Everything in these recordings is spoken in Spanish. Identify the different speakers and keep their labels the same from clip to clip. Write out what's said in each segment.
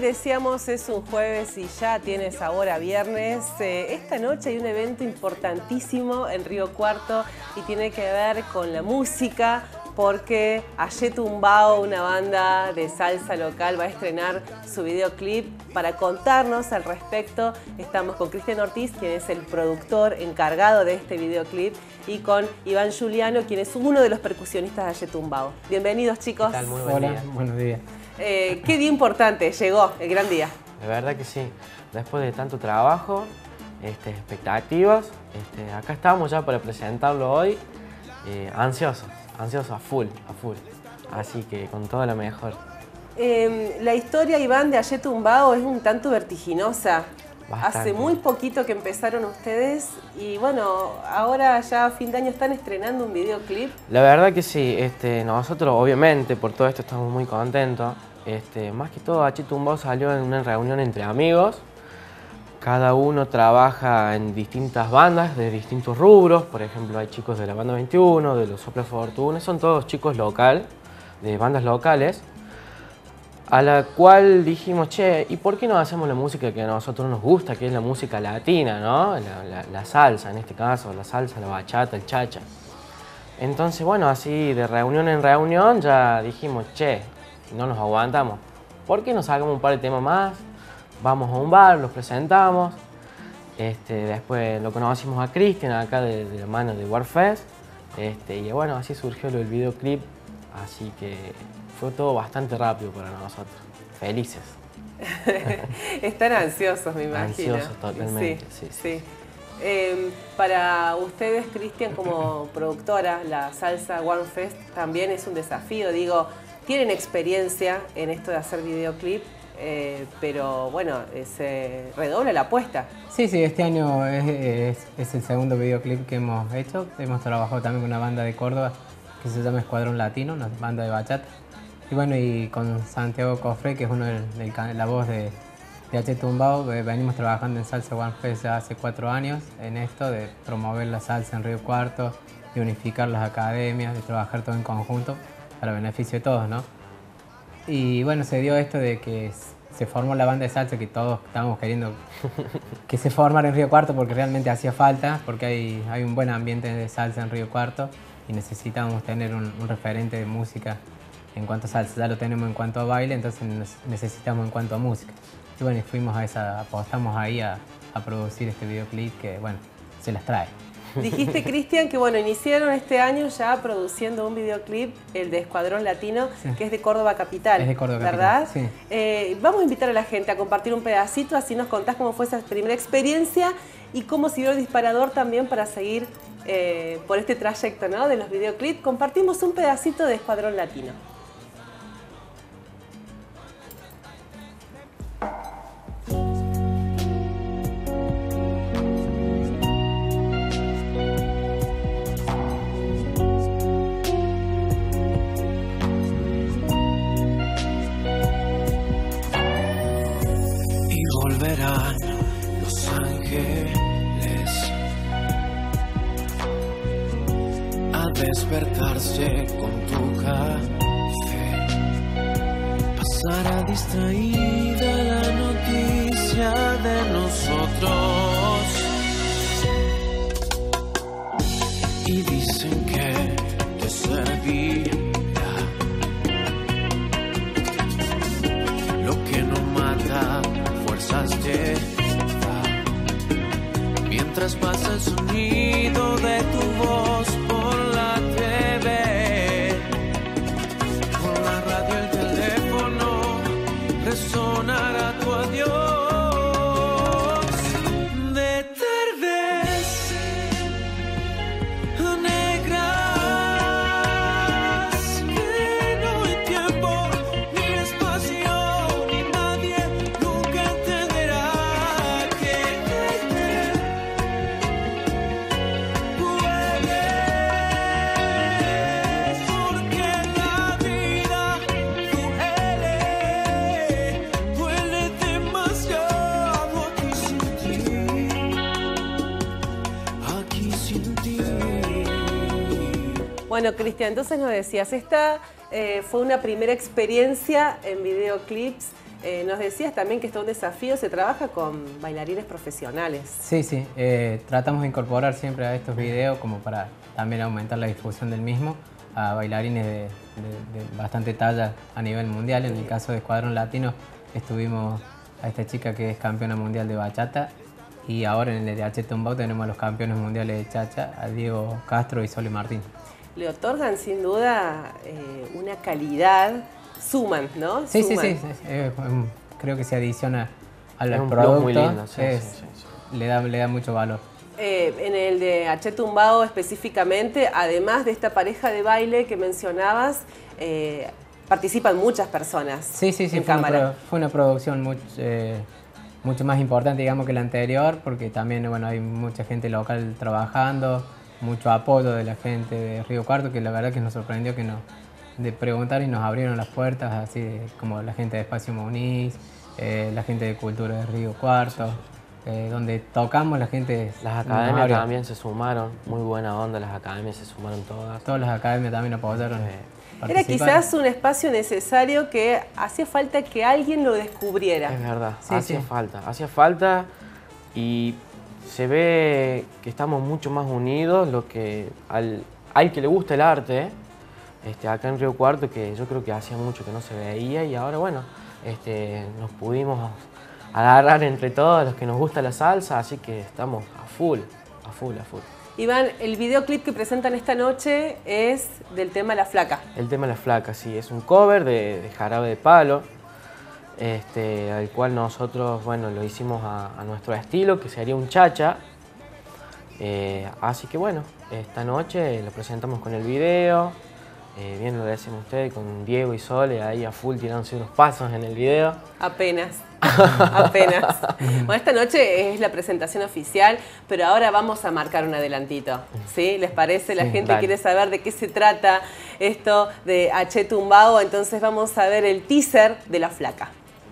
Speaker 1: decíamos, es un jueves y ya tiene sabor a viernes. Esta noche hay un evento importantísimo en Río Cuarto y tiene que ver con la música, porque Ayé Tumbao, una banda de salsa local, va a estrenar su videoclip. Para contarnos al respecto, estamos con Cristian Ortiz, quien es el productor encargado de este videoclip, y con Iván Juliano, quien es uno de los percusionistas de Ayé Tumbao. Bienvenidos, chicos.
Speaker 2: ¿Qué tal? Muy buen día.
Speaker 3: Buenos días.
Speaker 1: Qué día importante, llegó el gran día.
Speaker 2: De verdad que sí. Después de tanto trabajo, expectativas, acá estamos ya para presentarlo hoy, ansioso a full. Así que con todo lo mejor.
Speaker 1: La historia, Iván, de Ayé Tumbao es un tanto vertiginosa.
Speaker 2: Bastante.
Speaker 1: Hace muy poquito que empezaron ustedes y bueno, ahora ya a fin de año están estrenando un videoclip.
Speaker 2: La verdad que sí, nosotros obviamente por todo esto estamos muy contentos. Más que todo Ayé Tumbao salió en una reunión entre amigos. Cada uno trabaja en distintas bandas de distintos rubros. Por ejemplo, hay chicos de la banda 21, de los Sopla Fortuna, son todos chicos de bandas locales. A la cual dijimos, che, ¿y por qué no hacemos la música que a nosotros nos gusta, que es la música latina, ¿no? La salsa, en este caso, la salsa, la bachata, el chacha. Entonces, bueno, así de reunión en reunión ya dijimos, che, no nos aguantamos. ¿Por qué no sacamos un par de temas más? Vamos a un bar, los presentamos. Después lo conocimos a Cristian acá de la mano de Warfest. Y bueno, así surgió el videoclip. Así que fue todo bastante rápido para nosotros. Felices.
Speaker 1: Están ansiosos, me imagino.
Speaker 2: Ansiosos totalmente, sí.
Speaker 1: Para ustedes, Cristian, como productora, la salsa Warfest también es un desafío. Digo, tienen experiencia en esto de hacer videoclip, pero bueno, se redobla la apuesta.
Speaker 3: Sí, este año es el segundo videoclip que hemos hecho. Hemos trabajado también con una banda de Córdoba que se llama Escuadrón Latino, una banda de bachata. Y bueno, y con Santiago Cofré, que es uno la voz de Ayé Tumbao, venimos trabajando en Salsa Warfest ya hace 4 años en esto de promover la salsa en Río Cuarto, de unificar las academias, de trabajar todo en conjunto para beneficio de todos, ¿no? Y bueno, se dio esto de que se formó la banda de salsa que todos estábamos queriendo que se formara en Río Cuarto porque realmente hacía falta, porque hay un buen ambiente de salsa en Río Cuarto y necesitábamos tener un referente de música en cuanto a salsa. Ya lo tenemos en cuanto a baile, entonces necesitamos en cuanto a música. Y bueno, apostamos ahí a producir este videoclip que, bueno, se las trae.
Speaker 1: Dijiste, Cristian, que bueno, iniciaron este año ya produciendo un videoclip, el de Escuadrón Latino, sí, que es de Córdoba Capital.
Speaker 3: Es de Córdoba
Speaker 1: ¿verdad?
Speaker 3: Capital, sí.
Speaker 1: Vamos a invitar a la gente a compartir un pedacito, así nos contás cómo fue esa primera experiencia y cómo sirvió el disparador también para seguir por este trayecto, ¿no?, de los videoclips. Compartimos un pedacito de Escuadrón Latino.
Speaker 4: Volverán los ángeles a despertarse con tu café. Pasará distraída la noticia de nosotros y dicen que te servirá lo que no mata. Mientras pasa el sonido de tu voz por la TV, por la radio, el teléfono, resonará tu adiós. De tardes negras que no hay tiempo ni espacio ni nadie nunca entenderá que puedes, porque la vida duele demasiado aquí sin ti.
Speaker 1: Bueno, Cristian, entonces nos decías, esta fue una primera experiencia en videoclips. Nos decías también que esto es un desafío, se trabaja con bailarines profesionales.
Speaker 3: Sí, sí, tratamos de incorporar siempre a estos videos como para también aumentar la difusión del mismo a bailarines de bastante talla a nivel mundial. En el caso de Escuadrón Latino estuvimos a esta chica que es campeona mundial de bachata y ahora en el de H. Tumbao tenemos a los campeones mundiales de chacha, a Diego Castro y Sole Martín.
Speaker 1: Le otorgan sin duda una calidad, suman, ¿no?
Speaker 3: Sí,
Speaker 1: suman.
Speaker 3: sí, sí, creo que se adiciona al
Speaker 2: Es un
Speaker 3: producto,
Speaker 2: plus muy lindo, sí,
Speaker 3: le da mucho valor.
Speaker 1: En el de H. Tumbao específicamente, además de esta pareja de baile que mencionabas, participan muchas personas.
Speaker 3: Sí, sí, sí,
Speaker 1: en cámara.
Speaker 3: fue una producción mucho más importante, digamos, que la anterior, porque también, bueno, hay mucha gente local trabajando, mucho apoyo de la gente de Río Cuarto, que la verdad que nos sorprendió que de preguntar y nos abrieron las puertas, así como la gente de Espacio Muniz, la gente de Cultura de Río Cuarto, donde tocamos la gente.
Speaker 2: Las academias también se sumaron, muy buena onda, las academias se sumaron todas.
Speaker 3: Todas las academias también apoyaron.
Speaker 1: Era quizás un espacio necesario que hacía falta que alguien lo descubriera.
Speaker 2: Es verdad,
Speaker 3: sí,
Speaker 2: hacía falta y se ve que estamos mucho más unidos, lo que al que le gusta el arte, acá en Río Cuarto, que yo creo que hacía mucho que no se veía y ahora bueno, nos pudimos agarrar entre todos los que nos gusta la salsa, así que estamos a full.
Speaker 1: Iván, el videoclip que presentan esta noche es del tema La Flaca.
Speaker 2: El tema La Flaca, sí, es un cover de Jarabe de Palo, al cual nosotros, bueno, lo hicimos a nuestro estilo, que sería un chacha. Así que bueno, esta noche lo presentamos con el video, bien lo decían ustedes, con Diego y Sole ahí a full tirándose unos pasos en el video.
Speaker 1: Apenas. Apenas. Bueno, esta noche es la presentación oficial, pero ahora vamos a marcar un adelantito, ¿sí? ¿Les parece? La gente
Speaker 2: dale.
Speaker 1: Quiere saber de qué se trata esto de H. Tumbao, entonces vamos a ver el teaser de La Flaca.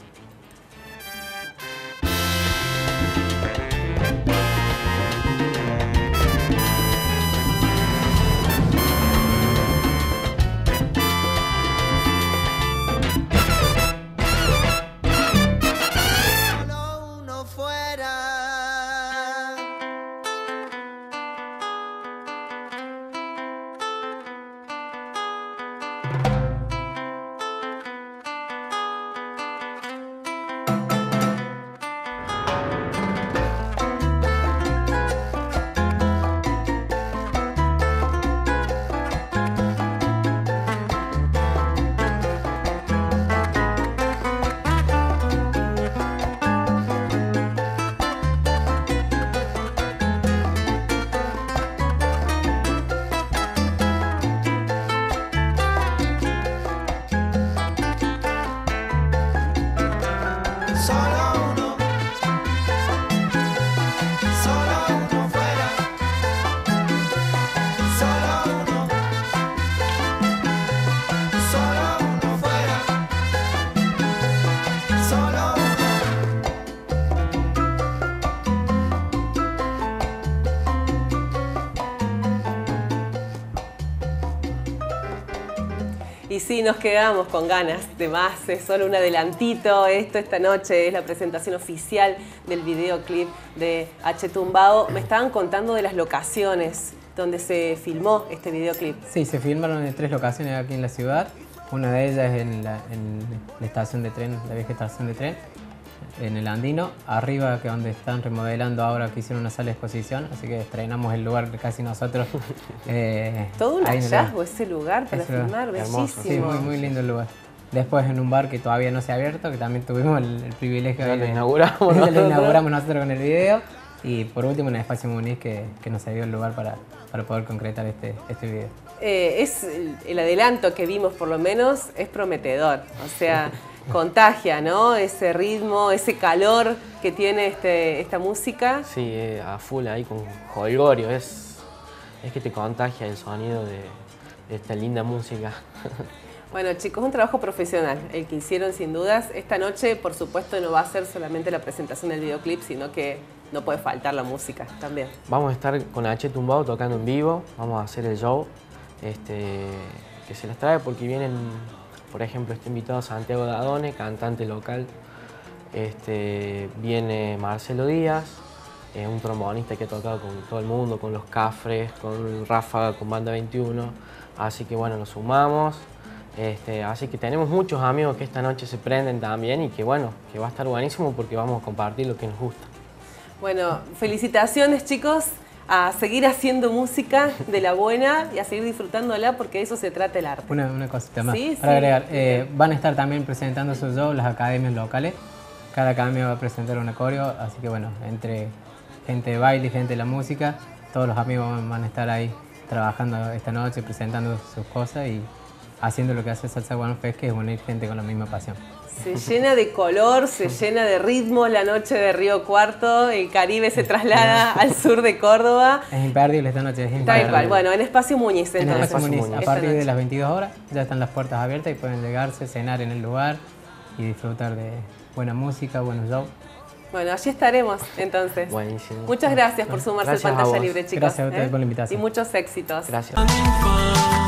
Speaker 1: Y sí, nos quedamos con ganas de más, es solo un adelantito. Esta noche es la presentación oficial del videoclip de H. Tumbao. Me estaban contando de las locaciones donde se filmó este videoclip.
Speaker 3: Sí, se filmaron en 3 locaciones aquí en la ciudad. Una de ellas es en la estación de tren, la vieja estación de tren, en el Andino, arriba que es donde están remodelando ahora, que hicieron una sala de exposición, así que estrenamos el lugar casi nosotros.
Speaker 1: Todo un hallazgo ese lugar para filmar, bellísimo.
Speaker 3: Sí, muy lindo el lugar. Después en un bar que todavía no se ha abierto, que también tuvimos el privilegio
Speaker 2: Ya
Speaker 3: de
Speaker 2: lo inauguramos
Speaker 3: lo inauguramos nosotros con el video. Y por último en el Espacio Muniz que nos dio el lugar para poder concretar este video.
Speaker 1: El adelanto que vimos por lo menos es prometedor, o sea, contagia, ¿no? Ese ritmo, ese calor que tiene esta música.
Speaker 2: Sí, a full ahí con jolgorio, es que te contagia el sonido de esta linda música.
Speaker 1: Bueno chicos, un trabajo profesional, el que hicieron sin dudas. Esta noche, por supuesto, no va a ser solamente la presentación del videoclip, sino que no puede faltar la música también.
Speaker 2: Vamos a estar con H. Tumbao tocando en vivo, vamos a hacer el show que se las trae porque vienen Por ejemplo, está invitado Santiago Dadone, cantante local. Viene Marcelo Díaz, un trombonista que ha tocado con todo el mundo, con Los Cafres, con Ráfaga, con Banda 21. Así que bueno, nos sumamos. Así que tenemos muchos amigos que esta noche se prenden también y que bueno, que va a estar buenísimo porque vamos a compartir lo que nos gusta.
Speaker 1: Bueno, felicitaciones chicos, a seguir haciendo música de la buena y a seguir disfrutándola porque de eso se trata el arte.
Speaker 3: Una cosita más
Speaker 1: Sí,
Speaker 3: para
Speaker 1: sí.
Speaker 3: agregar. Van a estar también presentando sus shows las academias locales. Cada academia va a presentar una coreo, así que bueno, entre gente de baile y gente de la música, todos los amigos van a estar ahí trabajando esta noche, presentando sus cosas y haciendo lo que hace Salsa One Fest, que es unir gente con la misma pasión.
Speaker 1: Se llena de color, se llena de ritmo la noche de Río Cuarto, el Caribe se traslada al sur de Córdoba.
Speaker 3: Es imperdible esta noche, es
Speaker 1: Tal
Speaker 3: imperdible.
Speaker 1: cual, bueno, en Espacio Muñiz
Speaker 3: En el
Speaker 1: entonces.
Speaker 3: Espacio Muñiz,
Speaker 2: Muñiz.
Speaker 3: a
Speaker 1: Esta
Speaker 3: partir de
Speaker 1: noche.
Speaker 3: las 22 horas ya están las puertas abiertas y pueden llegarse, cenar en el lugar y disfrutar de buena música, buenos shows.
Speaker 1: Bueno, allí estaremos entonces.
Speaker 2: Buenísimo.
Speaker 1: Muchas gracias por sumarse
Speaker 2: Gracias
Speaker 1: a
Speaker 2: a
Speaker 1: Pantalla
Speaker 2: vos.
Speaker 1: Libre, chicos.
Speaker 3: Gracias a ustedes por la invitación.
Speaker 1: Y muchos éxitos.
Speaker 2: Gracias.
Speaker 4: Tan